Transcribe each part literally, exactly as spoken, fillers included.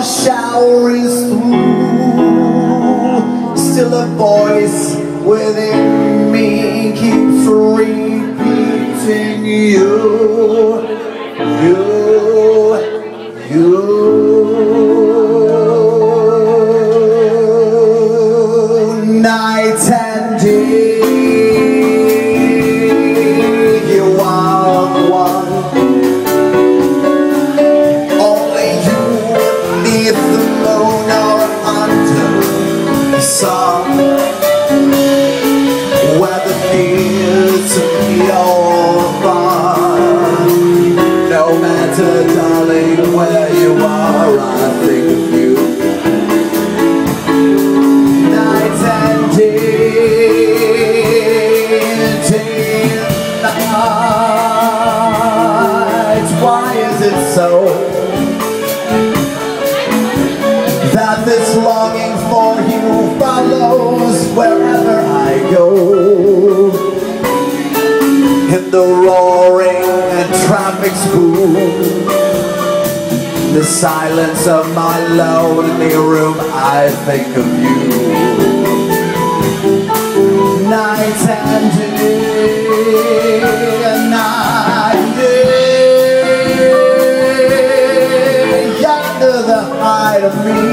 shower is through, still a voice within me keeps repeating you, you, you. Night and day, you are one. Only you beneath the moon or under the sun, whether near to me or far. No matter, darling, where you are, I think of you. Night and day, day and night. Why is it so that this longing for you follows wherever I go? In the roaring traffic's boom, the silence of my lonely room, I think of you. Night and day, night and day, under the height of me,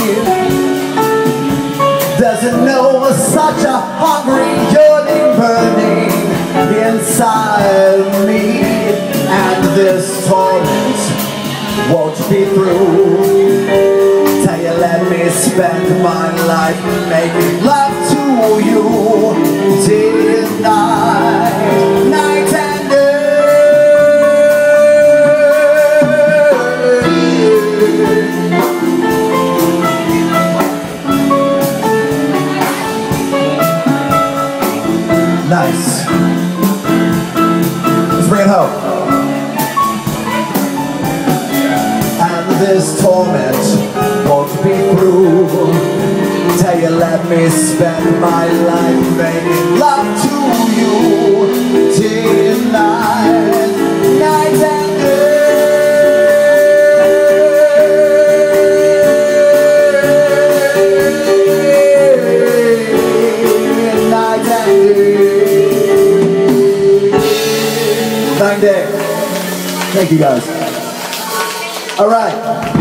doesn't know such a hungry yearning burning inside me, and this torment won't be through till you let me spend my life making love to you, day and night, night and day. Nice. Let's bring it home. This torment won't be through till you let me spend my life making love to you, day and night, night and day, night and day. Night and day. Thank you guys. All right.